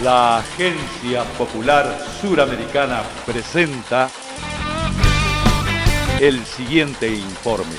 La Agencia Popular Suramericana presenta el siguiente informe.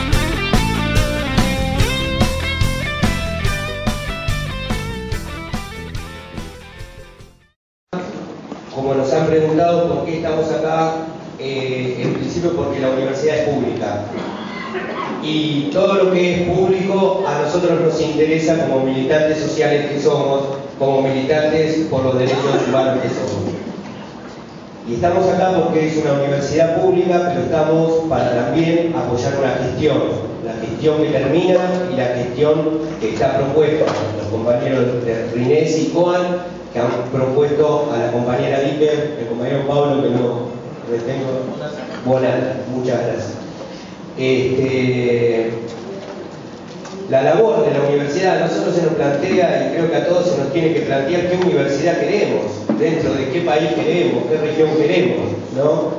Como nos han preguntado por qué estamos acá, en principio porque la universidad es pública. Y todo lo que es público a nosotros nos interesa como militantes sociales que somos, como militantes por los derechos humanos que somos. Y estamos acá porque es una universidad pública, pero estamos para también apoyar una gestión, la gestión que termina y la gestión que está propuesta. Los compañeros de Rinés y Coan, que han propuesto a la compañera Líper, el compañero Pablo, que no retengo, Bonal, muchas gracias. La labor de la universidad a nosotros se nos plantea, y creo que a todos se nos tiene que plantear qué universidad queremos, dentro de qué país queremos, qué región queremos, ¿no?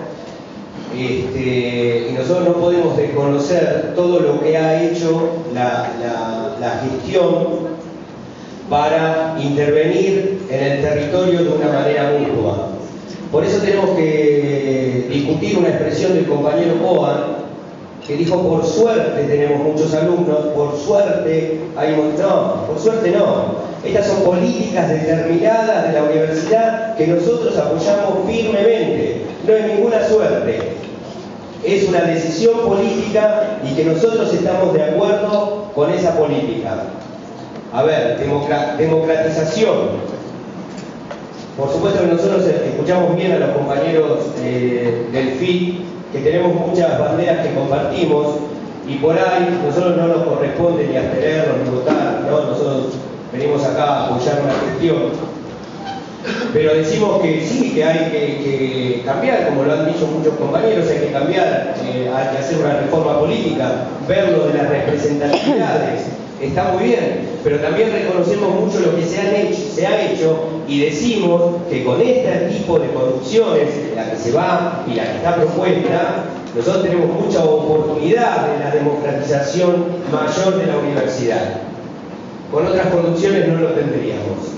Y nosotros no podemos desconocer todo lo que ha hecho la gestión para intervenir en el territorio de una manera mutua. Por eso tenemos que discutir una expresión del compañero Coan, que dijo: por suerte tenemos muchos alumnos, por suerte hay no, por suerte no. Estas son políticas determinadas de la universidad que nosotros apoyamos firmemente. No es ninguna suerte, es una decisión política y que nosotros estamos de acuerdo con esa política. A ver, democratización. Por supuesto que nosotros escuchamos bien a los compañeros del FIT, que tenemos muchas banderas que compartimos, y por ahí nosotros no nos corresponde ni abstenernos ni votar, ¿no? Nosotros venimos acá a apoyar una gestión, pero decimos que sí, que hay que cambiar, como lo han dicho muchos compañeros, hay que cambiar, hay que hacer una reforma política, ver lo de las representatividades, está muy bien, pero también reconocemos mucho lo que se ha hecho y decimos que con este tipo de conducciones, la que se va y la que está propuesta, nosotros tenemos mucha oportunidad de la democratización mayor de la universidad. Con otras conducciones no lo tendríamos.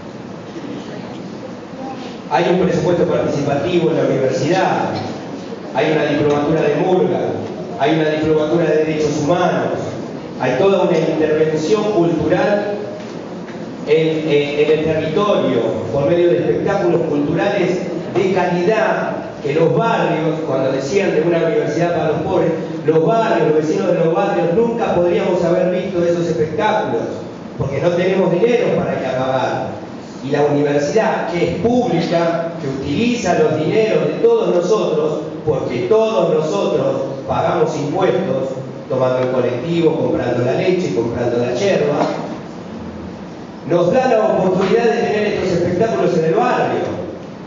Hay un presupuesto participativo en la universidad, hay una diplomatura de murga, hay una diplomatura de derechos humanos, hay toda una intervención cultural en el territorio por medio de espectáculos culturales de calidad, que los barrios, cuando decían de una universidad para los pobres, los barrios, los vecinos de los barrios nunca podríamos haber visto esos espectáculos porque no tenemos dinero para ir a pagar. Y la universidad, que es pública, que utiliza los dineros de todos nosotros, porque todos nosotros pagamos impuestos, tomando el colectivo, comprando la leche, comprando la yerba, nos da la oportunidad de tener estos espectáculos en el barrio.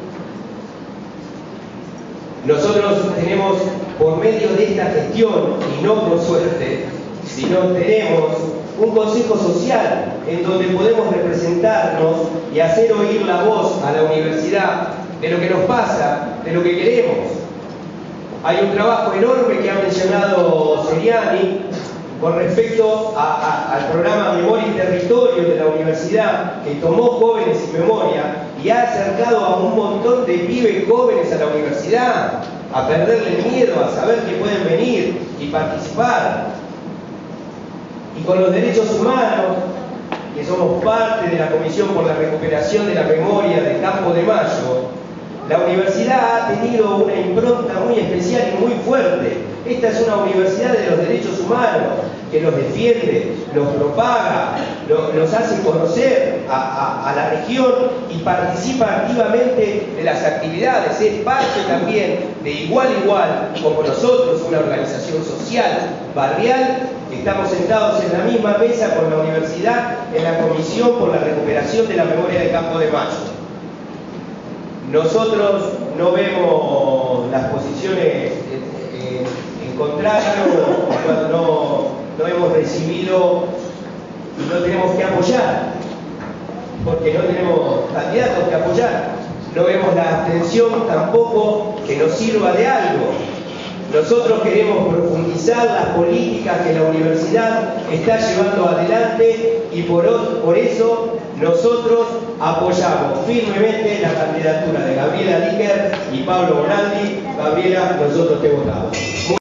Nosotros tenemos, por medio de esta gestión, y no por suerte, sino tenemos un consejo social en donde podemos representarnos y hacer oír la voz a la universidad de lo que nos pasa, de lo que queremos. Hay un trabajo enorme que ha mencionado Seriani con respecto al programa Memoria y Territorio de la universidad, que tomó Jóvenes y Memoria y ha acercado a un montón de pibes jóvenes a la universidad, a perderle miedo, a saber que pueden venir y participar. Y con los derechos humanos, que somos parte de la Comisión por la Recuperación de la Memoria de Campo de Mayo, la universidad ha tenido una impronta muy especial y muy fuerte. Esta es una universidad de los derechos humanos, que los defiende, los propaga, los hace conocer a la región y participa activamente de las actividades. Es parte también de igual a igual, como nosotros, una organización social, barrial. Estamos sentados en la misma mesa con la universidad en la Comisión por la Recuperación de la Memoria de Campo de Mayo. Nosotros no vemos las posiciones en contrario, no hemos recibido y no tenemos que apoyar, porque no tenemos candidatos que apoyar. No vemos la abstención tampoco que nos sirva de algo. Nosotros queremos profundizar las políticas que la universidad está llevando adelante y por eso nosotros apoyamos firmemente la candidatura de Gabriela Líquer y Pablo Bonaldi. Gabriela, nosotros te votamos.